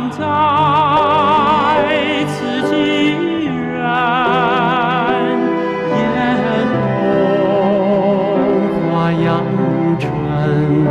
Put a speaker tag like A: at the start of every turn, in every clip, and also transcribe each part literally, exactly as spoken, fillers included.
A: 在此既然，烟浓花阳春，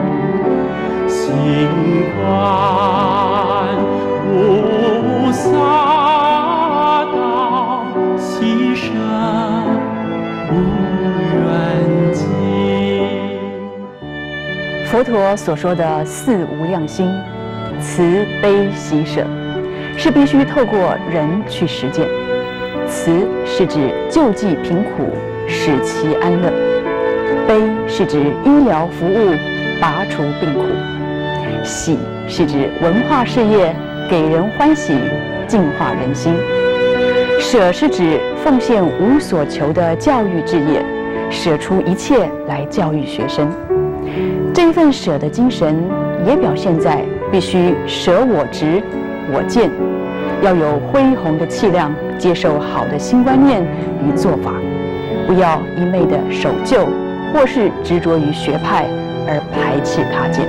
A: 星关无洒到溪声无远近。
B: 佛陀所说的四无量心，慈悲喜舍，是必须透过人去实践。慈是指救济贫苦，使其安乐；悲是指医疗服务，拔除病苦；喜是指文化事业，给人欢喜，净化人心；舍是指奉献无所求的教育事业，舍出一切来教育学生。这一份舍的精神，也表现在必须舍我执、我见，要有恢宏的气量，接受好的新观念与做法，不要一昧的守旧，或是执着于学派而排斥他见。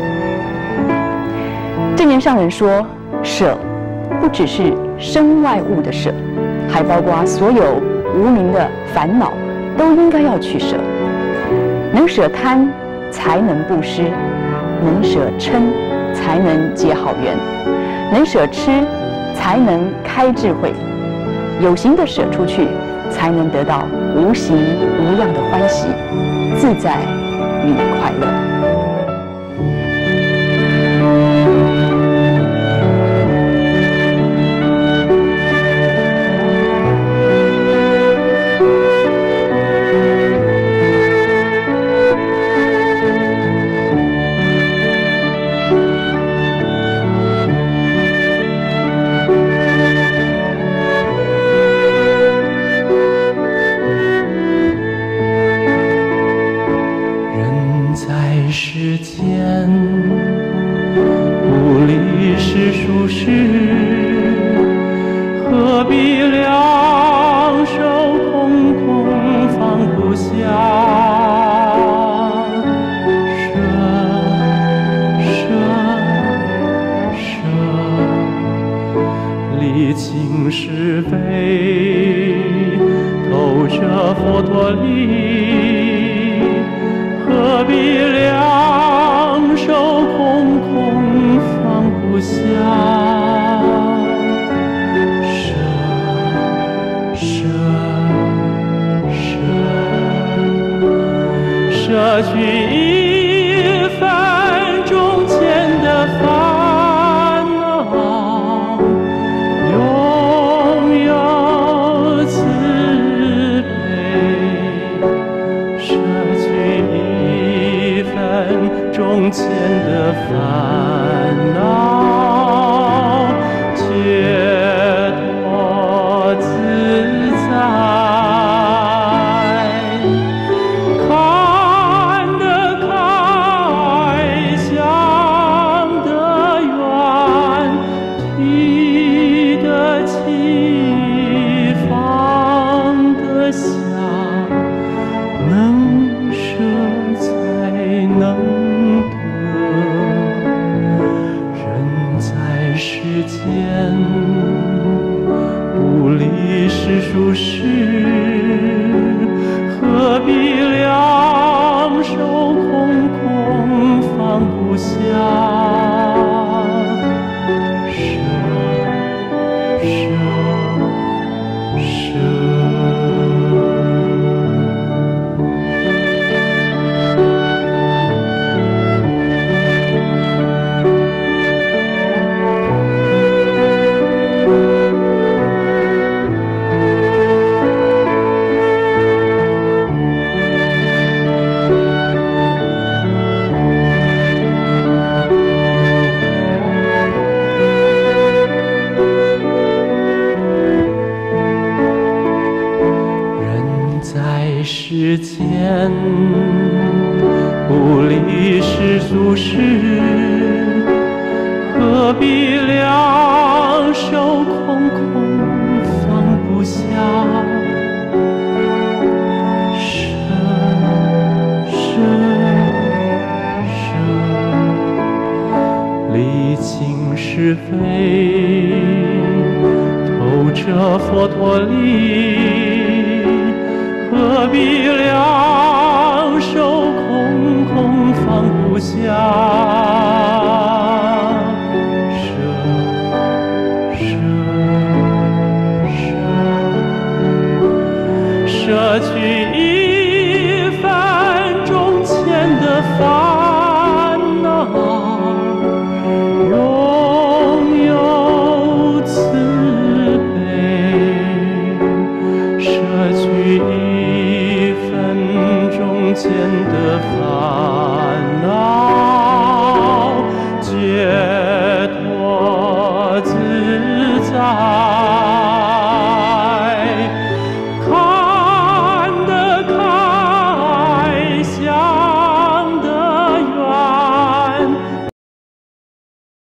B: 正言上人说，舍不只是身外物的舍，还包括所有无名的烦恼，都应该要去舍。能舍贪，才能布施；能舍嗔，才能结好缘；能舍痴，才能开智慧。有形的舍出去，才能得到无形无量的欢喜、自在与快乐。
A: 世间不离世俗事，何必两手空空放不下？舍舍舍，理清是非，透彻佛陀理，何必两手空空放不下？舍舍舍，舍去一份中间的烦恼，拥有慈悲。舍去一份中间的烦恼，解脱自在。看得开，想得远，提得起，放得下。能舍才能得，人在世间不离世俗事，何必两手空空放不下？舍舍舍。世间不离世俗事，何必两手空空放不下？舍舍舍，理清心是非，透着佛陀力，何必两手空空放不下？舍去一分钟前的烦恼，拥有慈悲。舍去一分钟前的烦恼，解脱自在。